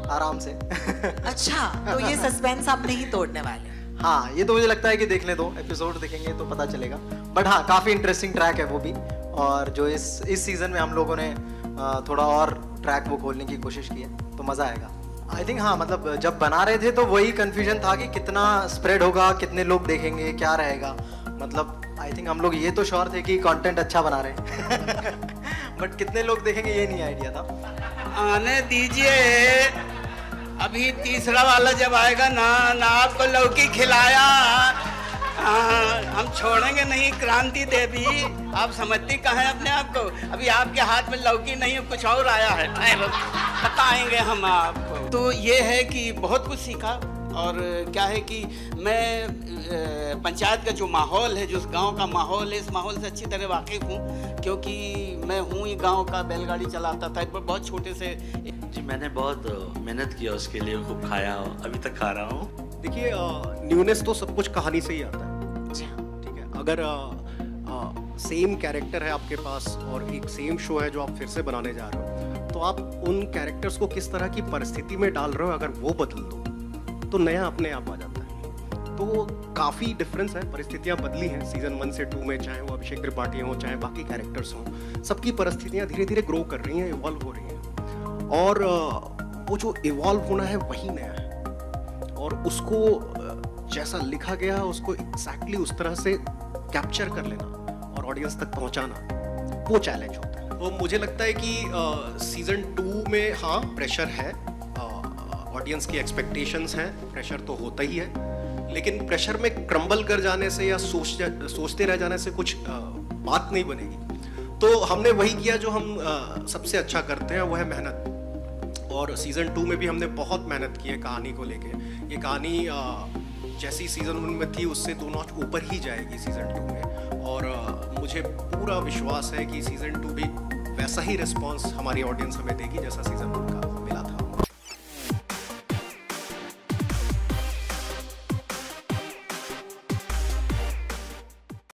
आराम से। अच्छा, तो ये सस्पेंस आप नहीं तोड़ने वाले? हाँ, ये तो मुझे लगता है कि देखने दो, एपिसोड देखेंगे तो पता चलेगा। बट हाँ, काफ़ी इंटरेस्टिंग ट्रैक है वो भी, और जो इस सीज़न में हम लोगों ने थोड़ा और ट्रैक वो खोलने की कोशिश की है, तो मज़ा आएगा आई थिंक। हाँ, मतलब जब बना रहे थे तो वही कन्फ्यूजन था कि कितना स्प्रेड होगा, कितने लोग देखेंगे, क्या रहेगा। मतलब आई थिंक हम लोग ये तो श्योर थे कि कंटेंट अच्छा बना रहे हैं बट कितने लोग देखेंगे ये नहीं आइडिया था। आने दीजिए, अभी तीसरा वाला जब आएगा ना आपको लौकी खिलाया, हम छोड़ेंगे नहीं क्रांति देवी। आप समझती कहाँ हैं अपने आप को? अभी आपके हाथ में लौकी नहीं है, कुछ और आया है, बताएंगे हम आपको। तो ये है कि बहुत कुछ सीखा, और क्या है कि मैं पंचायत का जो माहौल है, जो गांव का माहौल है, इस माहौल से अच्छी तरह वाकिफ़ हूँ, क्योंकि मैं हूँ ही गांव का, बैलगाड़ी चलाता था बहुत छोटे से। जी, मैंने बहुत मेहनत किया उसके लिए, खूब खाया, अभी तक खा रहा हूँ। देखिए, न्यूनेस तो सब कुछ कहानी से ही आता है। ठीक है, अगर सेम कैरेक्टर है आपके पास और एक सेम शो है जो आप फिर से बनाने जा रहे हो, तो आप उन कैरेक्टर्स को किस तरह की परिस्थिति में डाल रहे हो, अगर वो बदल दो तो नया अपने आप आ जाता है। तो काफ़ी डिफरेंस है, परिस्थितियाँ बदली हैं सीज़न 1 से 2 में, चाहे वो अभिषेक त्रिपाठी हों, चाहे बाकी कैरेक्टर्स हों, सबकी परिस्थितियाँ धीरे धीरे ग्रो कर रही हैं, इवॉल्व हो रही हैं, और वो जो इवॉल्व होना है वही नया है, और उसको जैसा लिखा गया उसको एग्जैक्टली उस तरह से कैप्चर कर लेना और ऑडियंस तक पहुंचाना, वो चैलेंज होता है। तो मुझे लगता है कि सीज़न 2 में हाँ प्रेशर है, ऑडियंस की एक्सपेक्टेशंस हैं, प्रेशर तो होता ही है, लेकिन प्रेशर में क्रम्बल कर जाने से या सोचते रह जाने से कुछ बात नहीं बनेगी। तो हमने वही किया जो हम सबसे अच्छा करते हैं, वो है मेहनत। और सीज़न 2 में भी हमने बहुत मेहनत की है कहानी को लेके। ये कहानी जैसी सीज़न 1 में थी उससे 2 नॉच ऊपर ही जाएगी सीज़न 2 में, और मुझे पूरा विश्वास है कि सीज़न 2 भी वैसा ही रिस्पॉन्स हमारी ऑडियंस हमें देगी जैसा